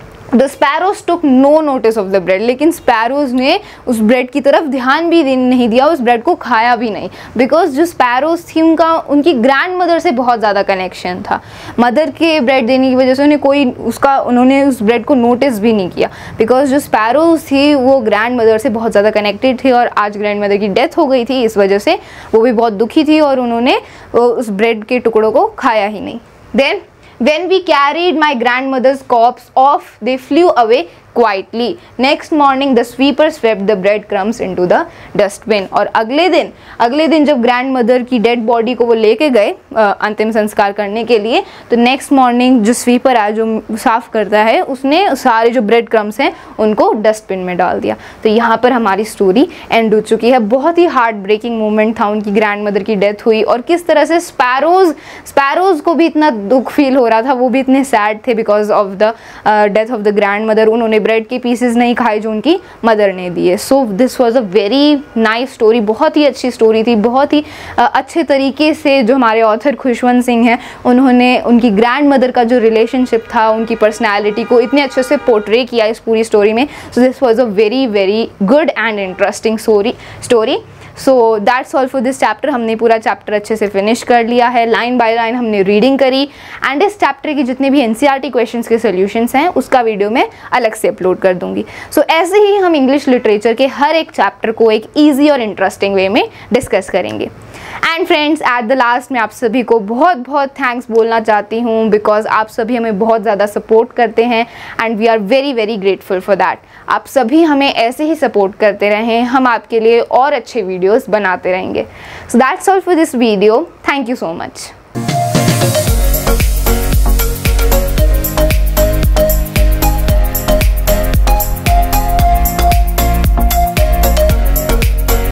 Speaker 1: the sparrows took no notice of the bread, लेकिन स्पैरोज ने उस ब्रेड की तरफ ध्यान भी नहीं दिया, उस ब्रेड को खाया भी नहीं, बिकॉज जो स्पैरोज थी उनका उनकी ग्रैंड मदर से बहुत ज़्यादा कनेक्शन था. मदर के ब्रेड देने की वजह से उन्हें कोई उसका उन्होंने उस ब्रेड को नोटिस भी नहीं किया, बिकॉज जो स्पैरोज थी वो ग्रैंड मदर से बहुत ज़्यादा कनेक्टेड थी और आज ग्रैंड मदर की डेथ हो गई थी, इस वजह से वो भी बहुत दुखी थी और उन्होंने उस ब्रेड के टुकड़ों को खाया ही नहीं. Then when we carried my grandmother's corpse off, they flew away quietly. Next morning the sweeper swept the breadcrumbs into the dustbin. और अगले दिन अगले दिन जब ग्रैंड मदर की डेड बॉडी को वो लेके गए अंतिम संस्कार करने के लिए, तो नेक्स्ट मॉर्निंग जो स्वीपर है जो साफ करता है उसने सारे जो ब्रेड क्रम्स हैं उनको डस्टबिन में डाल दिया. तो यहाँ पर हमारी स्टोरी एंड हो चुकी है. बहुत ही हार्ट ब्रेकिंग मोमेंट था, उनकी ग्रैंड मदर की डेथ हुई और किस तरह से स्पैरोज स्पैरोज को भी इतना दुख फील हो रहा था, वो भी इतने सैड थे because of the death of the grandmother. उन्होंने ब्रेड के पीसेस नहीं खाए जो उनकी मदर ने दिए. So this was a very nice story, बहुत ही अच्छी स्टोरी थी. बहुत ही uh, अच्छे तरीके से जो हमारे ऑथर खुशवंत सिंह हैं उन्होंने उनकी ग्रैंड मदर का जो रिलेशनशिप था, उनकी पर्सनैलिटी को इतने अच्छे से पोर्ट्रे किया इस पूरी स्टोरी में. So this was a very very good and interesting story story so that's all for this chapter. हमने पूरा चैप्टर अच्छे से फिनिश कर लिया है, लाइन बाय लाइन हमने रीडिंग करी एंड इस चैप्टर के जितने भी एनसीईआरटी क्वेश्चंस के सॉल्यूशंस हैं उसका वीडियो मैं अलग से अपलोड कर दूंगी. सो so, ऐसे ही हम इंग्लिश लिटरेचर के हर एक चैप्टर को एक ईजी और इंटरेस्टिंग वे में डिस्कस करेंगे. And friends, at the last मैं आप सभी को बहुत बहुत थैंक्स बोलना चाहती हूँ बिकॉज आप सभी हमें बहुत ज़्यादा सपोर्ट करते हैं and we are very very grateful for that. आप सभी हमें ऐसे ही सपोर्ट करते रहें, हम आपके लिए और अच्छे वीडियोस बनाते रहेंगे. So that's all for this video. Thank you so much.